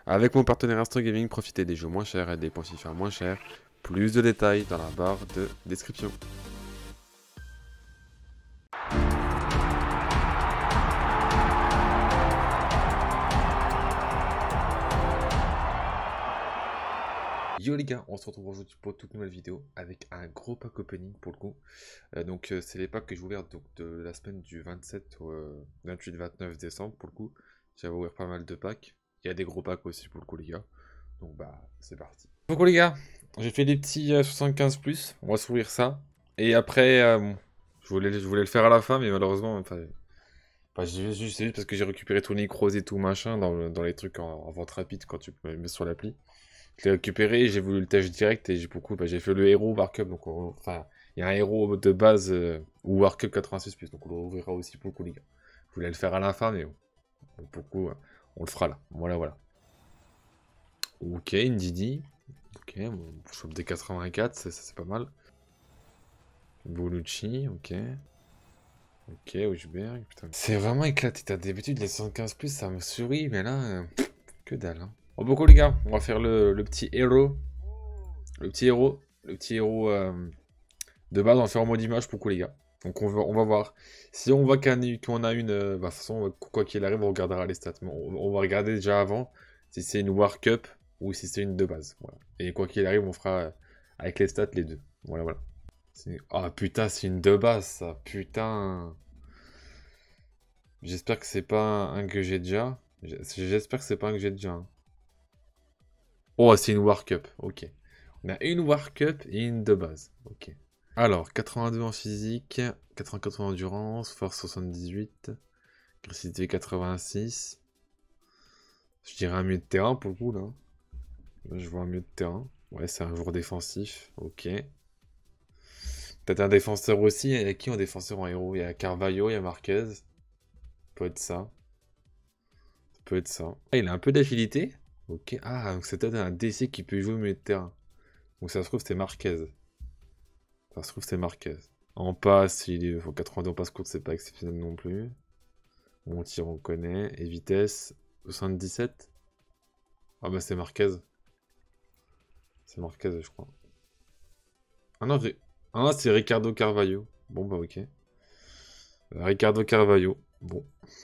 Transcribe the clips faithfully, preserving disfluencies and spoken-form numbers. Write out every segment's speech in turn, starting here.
Avec mon partenaire Astro Gaming, profitez des jeux moins chers et des points FIFA moins chers. Plus de détails dans la barre de description. Yo les gars, on se retrouve aujourd'hui pour toute nouvelle vidéo avec un gros pack opening pour le coup. Euh, donc euh, c'est les packs que j'ai ouverts donc, de la semaine du vingt-sept au euh, vingt-huit vingt-neuf décembre pour le coup. J'avais ouvert pas mal de packs. Il y a des gros packs aussi pour le coup les gars. Donc bah c'est parti. Donc les gars, j'ai fait des petits euh, soixante-quinze plus, on va s'ouvrir ça. Et après, euh, bon, je, voulais, je voulais le faire à la fin mais malheureusement, enfin, enfin c'est juste, juste parce que j'ai récupéré tous les cross et tout machin dans, le, dans les trucs en, en vente rapide quand tu peux mettre sur l'appli. Je l'ai récupéré, j'ai voulu le tâche direct et j'ai beaucoup, bah, j'ai fait le héros Warcup, donc on, enfin, il y a un héros de base euh, ou Warcup quatre-vingt-six plus, donc on le rouvrira aussi pour le coup les gars. Je voulais le faire à la fin, mais bon, pour le coup, euh, on le fera là. Voilà, voilà. Ok, une Didi. Ok, bon, shop des quatre-vingt-quatre, ça c'est pas mal. Bolucci, ok. Ok, Wishberg, putain. C'est vraiment éclaté, t'as d'habitude les soixante-quinze plus, ça me sourit, mais là, euh, pff, que dalle. Hein. Bon, beaucoup les gars, on va faire le, le petit héros. Le petit héros, le petit héros euh, de base, on va faire en mode image pour coup les gars. Donc on va, on va voir. Si on voit qu'on a une... Euh, bah, de toute façon, quoi qu'il arrive, on regardera les stats. Mais on, on va regarder déjà avant si c'est une War Cup ou si c'est une de base. Voilà. Et quoi qu'il arrive, on fera euh, avec les stats les deux. Voilà, voilà. Ah oh, putain, c'est une de base ça. Putain. J'espère que c'est pas un que j'ai déjà. J'espère que c'est pas un que j'ai déjà. Hein. Oh, c'est une War Cup. Ok. On a une War Cup et une de base. Ok. Alors, quatre-vingt-deux en physique, quatre-vingt-quatre en endurance, force soixante-dix-huit, agressivité quatre-vingt-six. Je dirais un milieu de terrain pour le coup là. Là je vois un milieu de terrain. Ouais, c'est un joueur défensif. Ok. Peut-être un défenseur aussi. Il y a qui en défenseur en héros? Il y a Carvalho, il y a Marquez. Ça peut être ça. Ça peut être ça. Ah, il a un peu d'agilité. Ok. Ah, donc c'est peut-être un D C qui peut jouer au milieu de terrain. Donc ça se trouve c'est Marquez. Ça se trouve c'est Marquez. En passe, il est au quatre-vingt-deux en passe courte, c'est pas exceptionnel non plus. Bon tir, on connaît. Et vitesse, soixante-dix-sept. Ah bah c'est Marquez. C'est Marquez, je crois. Ah non, ah non c'est Ricardo Carvalho. Bon bah ok. Euh, Ricardo Carvalho. Bon.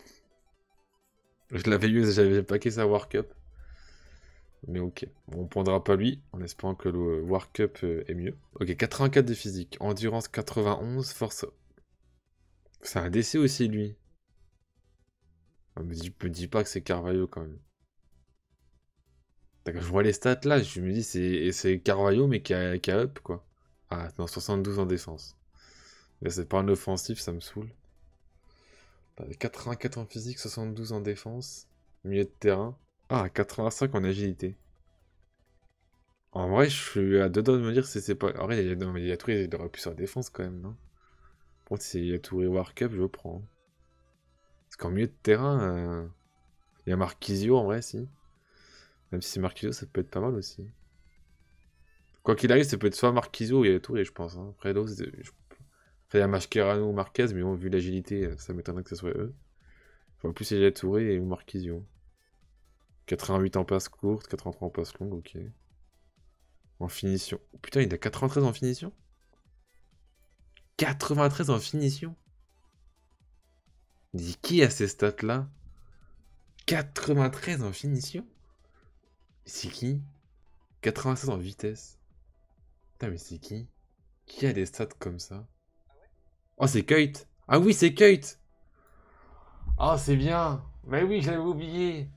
Je l'avais eu, j'avais paqué sa War Cup. Mais ok. Bon, on prendra pas lui, en espérant que le War Cup euh, est mieux. Ok, quatre-vingt-quatre de physique. Endurance quatre-vingt-onze. Force... C'est un D C aussi, lui. Ah, me dis, me dis pas que c'est Carvalho quand même. Quand je vois les stats là, je me dis c'est Carvalho mais qui a, qui a up quoi. Ah non, soixante-douze en défense. Là c'est pas un offensif, ça me saoule. quatre-vingt-quatre en physique, soixante-douze en défense. Milieu de terrain. Ah, quatre-vingt-cinq en agilité. En vrai, je suis à deux doigts de me dire si c'est pas... En vrai, il y a, non, mais il y a tout, il aurait pu sur la défense quand même, non? Par contre, si il y a tout War Cup, je prends. Parce qu'en milieu de terrain, euh... il y a Marquisio en vrai, si. Même si c'est Marquisio, ça peut être pas mal aussi. Quoi qu'il arrive, ça peut être soit Marquisio ou il y a Touré, je pense. Hein. Après, l'autre, je... Après, il y a Mascherano ou Marquez, mais bon, vu l'agilité, ça m'étonnerait que ce soit eux. Je vois plus si j'ai Touré et ou Marquisio. quatre-vingt-huit en passe courte, quatre-vingt-trois en passe longue, ok. En finition. Oh, putain, il a quatre-vingt-treize en finition? quatre-vingt-treize en finition? Il dit qui a ces stats-là? quatre-vingt-treize en finition? C'est qui? quatre-vingt-seize en vitesse. Putain, mais c'est qui? Qui a des stats comme ça? Oh, c'est Kuyt! Ah oui, c'est Kuyt! Ah, c'est bien! Mais oui, j'avais oublié!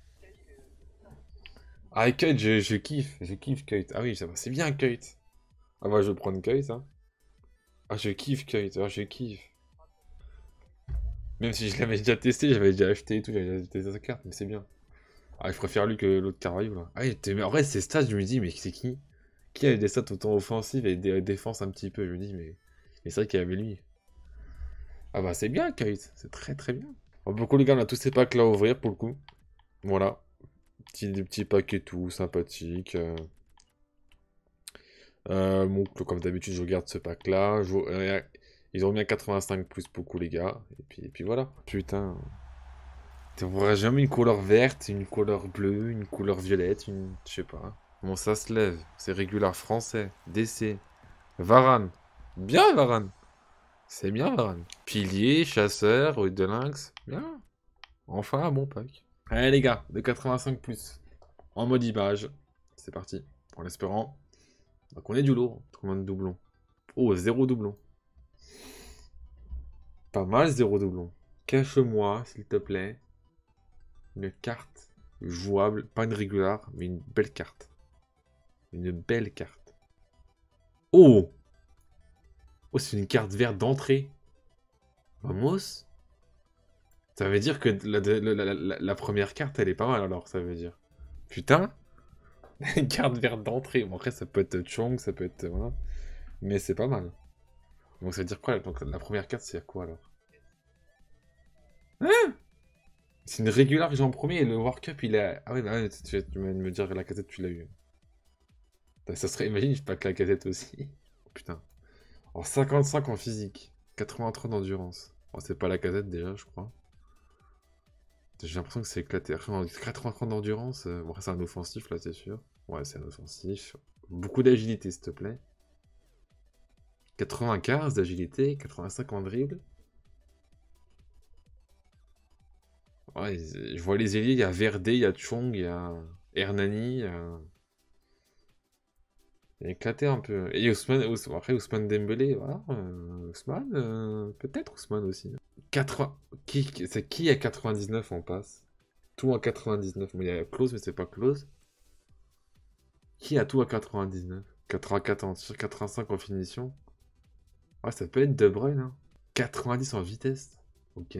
Ah, Kuyt, je, je kiffe, je kiffe Kuyt. Ah oui, ça va, c'est bien Kuyt! Ah, moi, je vais prendre Kuyt, hein. Ah, je kiffe Kuyt, ah, je kiffe. Même si je l'avais déjà testé, j'avais déjà acheté et tout, j'avais déjà testé sa carte, mais c'est bien. Ah, je préfère lui que l'autre Carvalho, là. Ah, mais en vrai, ces stats, je me dis, mais c'est qui? Qui a des stats autant offensives et des défenses un petit peu? Je me dis, mais, mais c'est vrai qu'il y avait lui. Ah bah, c'est bien, Kuyt, c'est très très bien. Bon, beaucoup les gars, on a tous ces packs là à ouvrir pour le coup. Voilà. Petit, des petits packs et tout, sympathiques. Euh... Euh, bon, comme d'habitude, je regarde ce pack là. Je... Euh, ils ont mis un quatre-vingt-cinq plus beaucoup les gars. Et puis, et puis voilà. Putain. Tu vois jamais une couleur verte, une couleur bleue, une couleur violette, une... Je sais pas. Bon, ça se lève. C'est régulier français. D C. Varane. Bien, Varane. C'est bien, Varane. Pilier, chasseur, rue de lynx. Bien. Enfin, un bon pack. Allez, les gars, de quatre-vingt-cinq plus. En mode image. C'est parti. En l'espérant. Donc, on est du lourd. Combien de doublons? Oh, zéro doublon. Pas mal, zéro doublon. Cache-moi, s'il te plaît, une carte jouable. Pas une régulière, mais une belle carte. Une belle carte. Oh! Oh, c'est une carte verte d'entrée. Vamos? Ça veut dire que la, la- la- la- la première carte, elle est pas mal, alors, ça veut dire. Putain! Une carte verte d'entrée. Bon, après, ça peut être Chong, ça peut être... Voilà. Mais c'est pas mal. Donc, ça veut dire quoi? Donc, la première carte, c'est quoi, alors? Hein? C'est une régulière que j'ai en premier, et le War Cup, il a... Ah ouais, bah ouais, tu vas tu vas me dire, la casette, tu l'as eu. Ça serait... Imagine, je pack la casette aussi. Oh, putain. En cinquante-cinq en physique. quatre-vingt-trois d'endurance. Bon, c'est pas la casette, déjà, je crois. J'ai l'impression que c'est éclaté. quatre-vingt-trois d'endurance. Euh... Bon, après, c'est un offensif, là, c'est sûr. Ouais, c'est un offensif. Beaucoup d'agilité, s'il te plaît. quatre-vingt-quinze d'agilité, quatre-vingt-cinq en dribble. Ouais, je vois les ailiers, il y a Verdé, il y a Chong, il y a Hernani, il y a... Il y a éclaté un peu. Et Ousmane, Ous- après Ousmane Dembélé, voilà. euh, Ousmane, euh, peut-être Ousmane aussi. quatre-vingts... Qui, qui- c'est qui à quatre-vingt-dix-neuf en passe? Tout à quatre-vingt-dix-neuf. Mais il y a close, mais c'est pas close. Qui a tout à quatre-vingt-dix-neuf? quatre-vingt-quatre en tir, quatre-vingt-cinq en finition. Ouais, ça peut être De Bruyne, hein. quatre-vingt-dix en vitesse. Ok.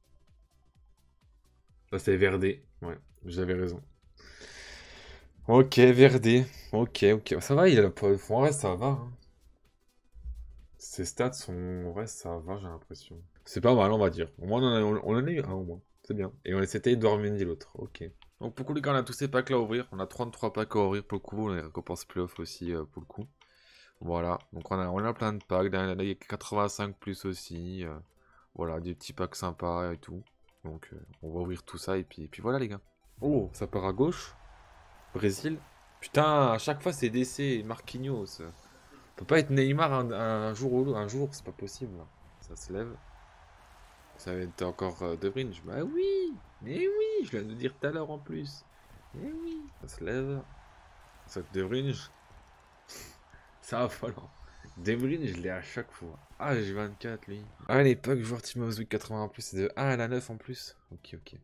Ça, c'est Verdé. Ouais, j'avais raison. Ok, Verdé. Ok, ok. Ça va, il a pas... En vrai, ça va, hein. Ses stats sont... En vrai, ça va, j'ai l'impression. C'est pas mal, on va dire. Au moins, on en a, on en a eu un, au moins. C'est bien. Et on c'était Edouard Mendy, l'autre. Ok. Donc, pour le coup, les gars, on a tous ces packs-là à ouvrir. On a trente-trois packs à ouvrir pour le coup. On a les récompenses playoff aussi, euh, pour le coup. Voilà. Donc, on a, on a plein de packs. Là, il y a quatre-vingt-cinq plus aussi. euh, Voilà, des petits packs sympas et tout. Donc, euh, on va ouvrir tout ça. Et puis, et puis voilà, les gars. Oh, ça part à gauche. Brésil. Putain, à chaque fois, c'est D C, Marquinhos. On peut pas être Neymar un, un jour ou l'autre. Un jour, c'est pas possible. Ça se lève. Ça va être encore euh, De Bruyne. Je... Bah oui, mais oui, je viens de le dire tout à l'heure en plus. Mais oui, ça se lève. Ça De Bruyne, je- ça va falloir. De Bruyne, je l'ai à chaque fois. Ah, j'ai vingt-quatre lui. Ah, à l'époque, joueur Team of the Week quatre-vingts en plus, c'est de un à la neuf en plus. Ok, ok.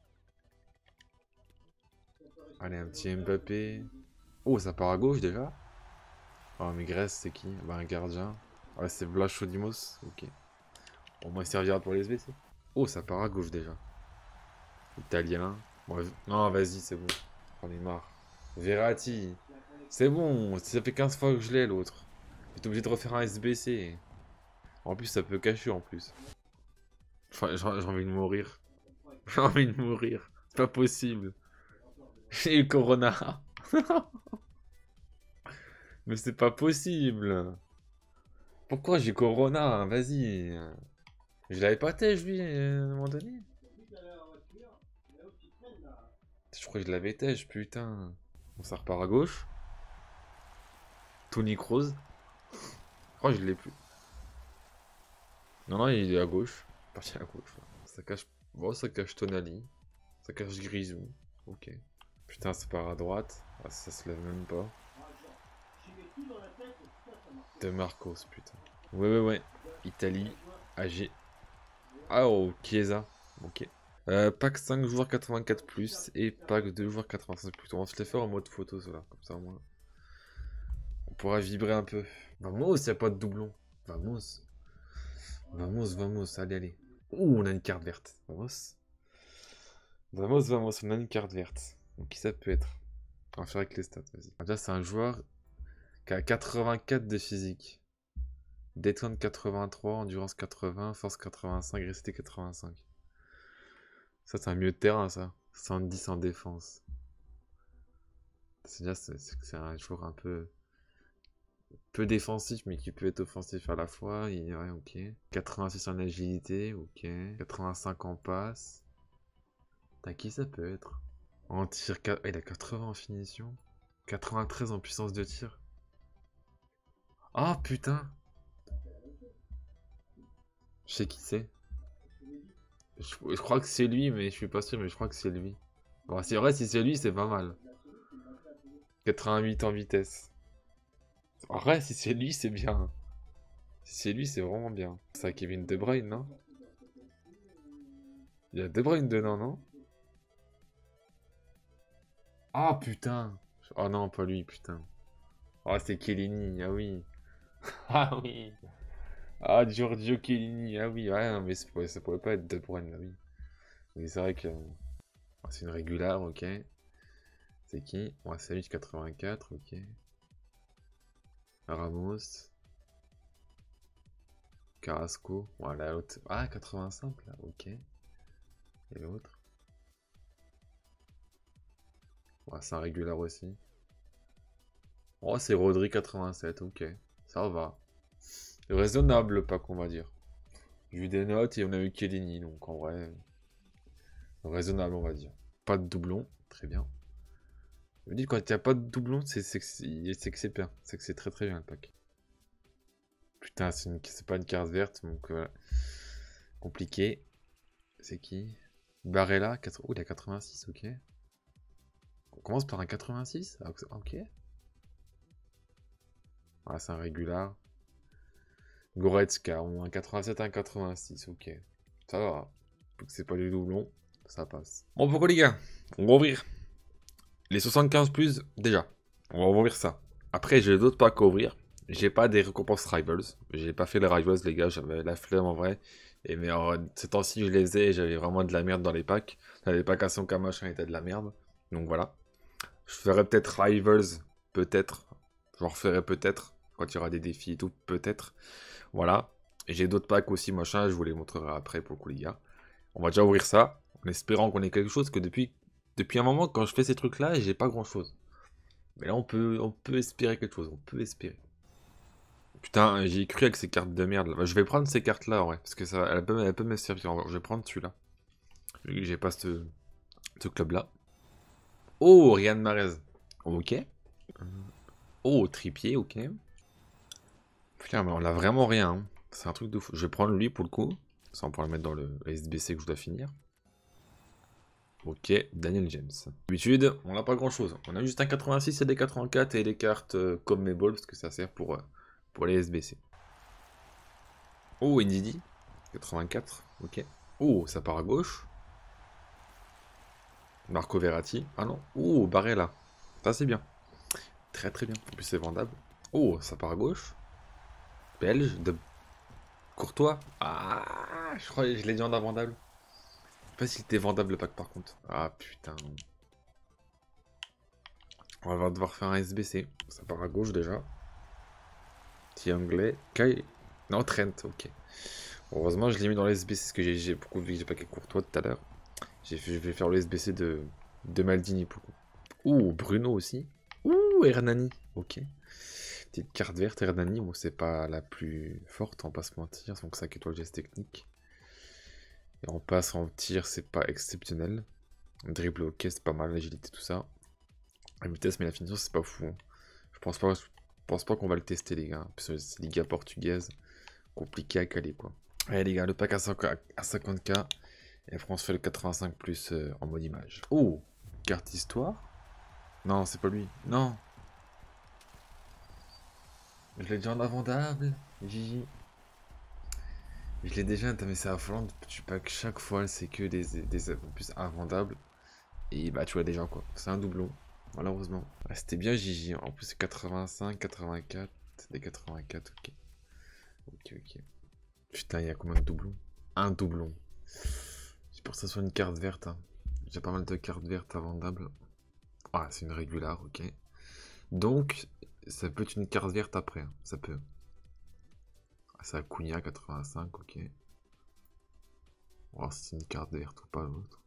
Allez, un petit Mbappé. Oh, ça part à gauche déjà. Oh, mais Grèce, c'est qui? Bah, un gardien. Ah, c'est Blas Chodimos. Ok. Au moins, il servira pour les S B C. Oh, ça part à gauche déjà. Italien. Bon, non, vas-y, c'est bon. J'en ai marre. Verratti. C'est bon, ça fait quinze fois que je l'ai l'autre. J'étais obligé de refaire un S B C. En plus, ça peut cacher en plus. Enfin, j'ai j'ai envie de mourir. J'ai envie de mourir. C'est pas possible. J'ai eu Corona. Mais c'est pas possible. Pourquoi j'ai Corona? Vas-y. Je l'avais pas têche, lui, à un moment donné. Je crois que je l'avais têche, putain. Bon, ça repart à gauche. Tony Kroos. Je crois que je l'ai plus. Non, non, il est à gauche. Parti à gauche. Ça cache. Bon, ça cache Tonali. Ça cache Grisou. Ok. Putain, ça part à droite. Ah, ça se lève même pas. De Marcos, putain. Ouais, ouais, ouais. Italie. A G. Ah, oh, Chiesa. Ok. Euh, pack cinq joueurs quatre-vingt-quatre plus et pack deux joueurs quatre-vingt-cinq plus. On va se les faire en mode photo, cela. Comme ça, au moins. On pourra vibrer un peu. Vamos, y a pas de doublon. Vamos. Vamos, vamos. Allez, allez. Ouh, on a une carte verte. Vamos. Vamos, vamos. On a une carte verte. Donc, qui ça peut être? On va faire avec les stats, vas-y. Déjà, c'est un joueur qui a quatre-vingt-quatre de physique. Détente quatre-vingt-trois, endurance quatre-vingts, force quatre-vingt-cinq, agressivité quatre-vingt-cinq. Ça, c'est un milieu de terrain, ça. soixante-dix en défense. C'est déjà, c'est c'est un joueur un peu, peu défensif, mais qui peut être offensif à la fois. Il, ouais, ok. quatre-vingt-six en agilité, ok. quatre-vingt-cinq en passe. T'as qui ça peut être? En tir, il a quatre-vingts en finition. quatre-vingt-treize en puissance de tir. Ah oh, putain. Je sais qui c'est. Je, je crois que c'est lui, mais je suis pas sûr, mais je crois que c'est lui. Bon, c'est vrai, si c'est lui, c'est pas mal. quatre-vingt-huit en vitesse. En vrai, si c'est lui, c'est bien. Si c'est lui, c'est vraiment bien. C'est Kevin De Bruyne, non? Il y a De Bruyne dedans, non? Ah putain. Oh non, pas lui, putain. Ah, c'est Chiellini, ah oui. Ah oui. Ah, Giorgio Chiellini, ah oui. Ouais, non, mais ça pourrait, ça pourrait pas être De Bruyne, là, oui. Mais c'est vrai que... ah, c'est une régulière, ok. C'est qui? Ouais, c'est lui, quatre-vingt-quatre, ok. Ramos. Carrasco. Voilà, l'autre. Ah, quatre-vingt-cinq, là, ok. Et l'autre? Ouais, c'est un régulier aussi. Oh, c'est Rodri quatre-vingt-sept, ok. Ça va. Raisonnable le pack, on va dire. J'ai eu des notes et on a eu Chiellini, donc en vrai... raisonnable, on va dire. Pas de doublon, très bien. Je me dis, quand il n'y a pas de doublon, c'est que c'est bien. C'est que c'est très très bien le pack. Putain, c'est pas une carte verte, donc voilà. Compliqué. C'est qui? Barella, quatre... oh, il a quatre-vingt-six, ok. On commence par un quatre-vingt-six? Ah, ok. Ah, c'est un régular. Goretzka, un quatre-vingt-sept, un quatre-vingt-six, ok. Ça va. C'est pas du doublon, ça passe. Bon, pourquoi les gars? On va ouvrir les soixante-quinze plus, déjà. On va ouvrir ça. Après, j'ai d'autres packs à ouvrir. J'ai pas des récompenses Rivals. J'ai pas fait les Rivals, les gars. J'avais la flemme en vrai. Et mais alors, ces temps-ci, je les ai et j'avais vraiment de la merde dans les packs. Les packs à son cas machin étaient de la merde. Donc voilà. Je ferai peut-être Rivals. Peut-être. J'en referai peut-être. Quand il y aura des défis et tout. Peut-être. Voilà. Et j'ai d'autres packs aussi machin. Je vous les montrerai après pour le coup, les gars. On va déjà ouvrir ça. En espérant qu'on ait quelque chose. Que depuis, depuis un moment, quand je fais ces trucs-là, j'ai pas grand-chose. Mais là, on peut, on peut espérer quelque chose. On peut espérer. Putain, j'ai cru avec ces cartes de merde. Là. Je vais prendre ces cartes-là, ouais. Parce que ça, elle peut, elle peut me servir. Je vais prendre celui-là. Vu que j'ai pas ce, ce club-là. Oh, Riyad Mahrez. Ok. Oh, Trippier, ok. Putain, mais on a vraiment rien. Hein. C'est un truc de fou. Je vais prendre lui pour le coup. Ça, on pourra le mettre dans le S B C que je dois finir. Ok, Daniel James. D'habitude, on n'a pas grand-chose. On a juste un quatre-vingt-six et des quatre-vingt-quatre et des cartes euh, comme mes balls parce que ça sert pour, euh, pour les S B C. Oh, Ndidi. quatre-vingt-quatre, ok. Oh, ça part à gauche. Marco Verratti. Ah non. Oh, Barella. Ça, c'est bien. Très très bien. En plus, c'est vendable. Oh, ça part à gauche. Belge. De Courtois. Ah, je crois que je l'ai dit en invendable. Je sais pas s'il était vendable le pack par contre. Ah putain. On va devoir faire un S B C. Ça part à gauche déjà. Petit anglais. Kai. Non, Trent, ok. Heureusement, je l'ai mis dans le S B C, parce que j'ai beaucoup vu que j'ai pas qu'à Courtois tout à l'heure. Je vais faire le S B C de, de Maldini pour le coup. Ouh, Bruno aussi. Ouh, Hernani. Ok. Petite carte verte, Hernani. Bon, c'est pas la plus forte, on va pas se mentir. Donc cinq étoiles geste technique. Et on passe en tir, c'est pas exceptionnel. Dribble, ok, c'est pas mal. L'agilité, tout ça. La vitesse, mais la finition, c'est pas fou. Hein. Je pense pas, je pense pas qu'on va le tester, les gars. Parce que c'est Liga portugaise. Compliqué à caler, quoi. Allez, les gars, le pack à cinquante K. Et après, on se fait le quatre-vingt-cinq plus euh, en mode image. Oh, carte histoire. Non, c'est pas lui. Non. Je l'ai déjà en invendable. Gigi. Je l'ai déjà, mais c'est affolant. Tu pack chaque fois, c'est que des, des en plus invendables. Et bah, tu vois déjà quoi. C'est un doublon, malheureusement. Ah, c'était bien Gigi. En plus, c'est quatre-vingt-cinq, quatre-vingt-quatre. Des quatre-vingt-quatre, ok. Ok, ok. Putain, il y a combien de doublons? Un doublon. C'est pour que ça soit une carte verte. Hein. J'ai pas mal de cartes vertes invendables. Ah, c'est une régulière, ok. Donc, ça peut être une carte verte après. Hein. Ça peut. Ah, c'est Acuna quatre-vingt-cinq, ok. On va voir si c'est une carte verte ou pas l'autre.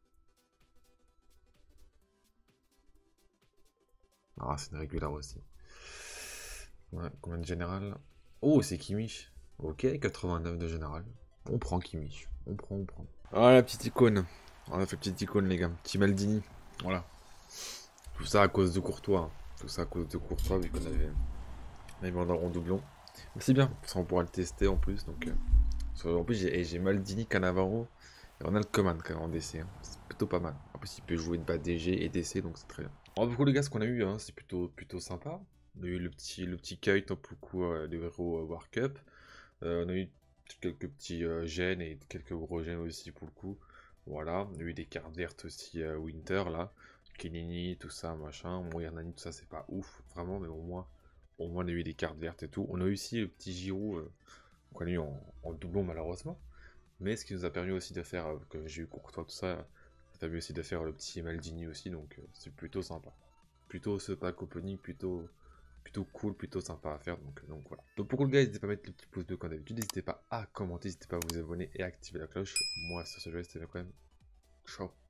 Ah, c'est une régulière aussi. Ouais, combien de général? Oh, c'est Kimmich. Ok, quatre-vingt-neuf de général. On prend Kimmich. On prend, on prend. Ah, la petite icône. On a fait petite icône, les gars. Petit Maldini. Voilà. Tout ça à cause de Courtois. Hein. Tout ça à cause de Courtois, vu qu'on avait, on avait en doublon. Mais c'est bien. Ça, on pourra le tester en plus. Donc, euh... en plus, j'ai Maldini, Cannavaro. Et on a le Coman quand même en D C. Hein. C'est plutôt pas mal. En plus, il peut jouer de bas D G et D C. Donc, c'est très bien. Alors, beaucoup les gars, ce qu'on a eu, hein, c'est plutôt, plutôt sympa. On a eu le petit, le petit kite, pour le coup, euh, des héros euh, War Cup. Euh, on a eu quelques petits euh, gènes et quelques gros gènes aussi pour le coup. Voilà, on a eu des cartes vertes aussi euh, Winter là. Kenini, tout ça, machin. Bon, Hernani, tout ça, c'est pas ouf, vraiment, mais au moins, au moins on a eu des cartes vertes et tout. On a eu aussi le petit Giroud euh, qu'on a eu en, en doublon malheureusement. Mais ce qui nous a permis aussi de faire, euh, que j'ai eu Courtois, tout ça, ça a permis aussi de faire le petit Maldini aussi, donc euh, c'est plutôt sympa. Plutôt ce pack opening, plutôt plutôt cool, plutôt sympa à faire, donc, donc voilà. Donc pour le gars, n'hésitez pas à mettre le petit pouce bleu comme d'habitude, n'hésitez pas à commenter, n'hésitez pas à vous abonner et à activer la cloche. Moi, sur ce jeu, c'était quand même. Ciao.